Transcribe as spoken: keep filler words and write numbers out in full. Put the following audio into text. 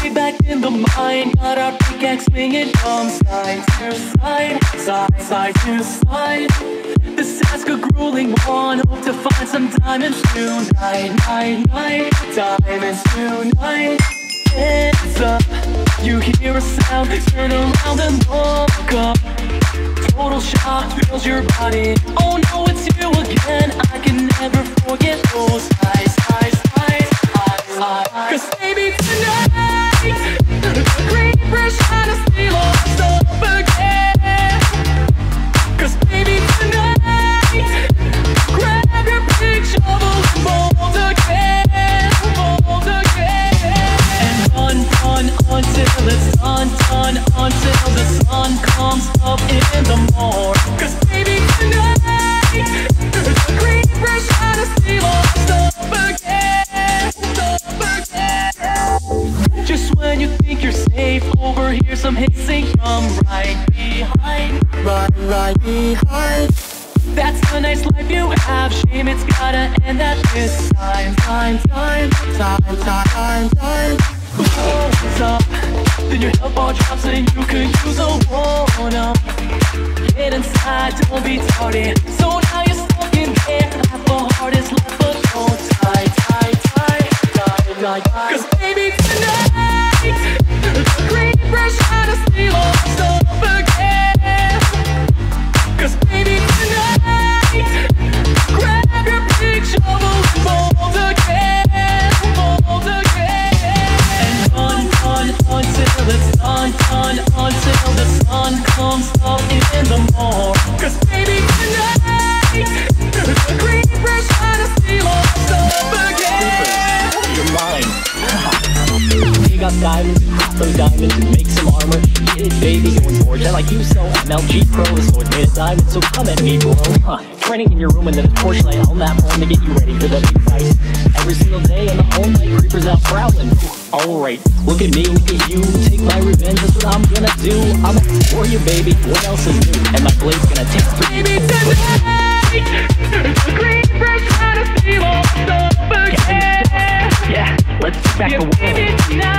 way back in the mine. Got our pickaxe swinging from side to side, side, side to side. This task a grueling one. Hope to find some diamonds tonight, night, night. Diamonds tonight. Hands up, you hear a sound, turn around and look up. Total shock fills your body. Oh no, it's you again. I can never forget those eyes, eyes, eyes, eyes, eyes. Cause baby tonight, the green fresh trying to steal us up again. Cause baby tonight, grab your big shovel and mold again, mold again. And run, run until it's done, done, until the sun comes up in the morning. Cause baby tonight, the green fresh trying to steal us up again, up again. Just when you think you're safe, overhear some hissing from right behind, right, right behind. That's the nice life you have. Shame it's gotta end at this time, time, time, time, time, time, time. What's up? Then your health bar drops and you could use a one-up. Get inside, don't be tardy. So now you're stuck in there. Half a heart is left, but don't tie, tie, tie, tie, tie, tie. Cause baby tonight, the green fresh trying to steal us up again. Cause baby tonight, grab your big shovel and mold again, mold again. And run, run until it's done, done, until the sun comes up in the morning. Cause baby tonight, the green fresh trying to steal us up again. You're mine. Dig up diamonds and craft those diamonds and make some armor. Get it, baby, going forge. I like you so. M L G Pro, the sword made of diamonds, so come at me, bro. Huh. Training in your room and then a torchlight on that phone to get you ready for the big fight. Every single day and the whole night, creepers out prowling. Alright, look at me, look at you. Take my revenge, that's what I'm gonna do. I'm up for you, baby. What else is new? And my blade's gonna take three. Baby tonight, the green fresh trying to steal us up again. Yeah, let's get back Yeah, to work. baby tonight.